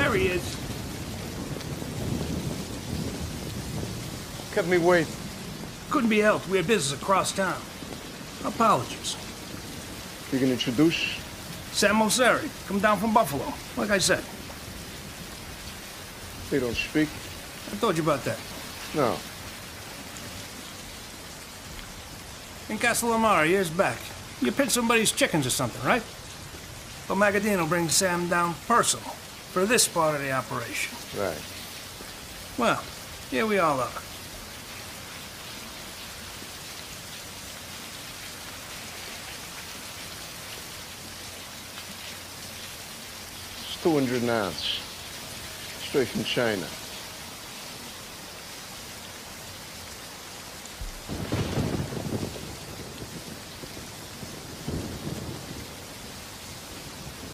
There he is. Kept me waiting. Couldn't be helped. We had business across town. Apologies. You can introduce? Sam Mosseri. Come down from Buffalo. Like I said. They don't speak? I told you about that. No. In Castellamare, years back. You pinched somebody's chickens or something, right? But Magadino brings Sam down personal for this part of the operation. Right. Well, here we all are. It's 200 ounce. Straight from China.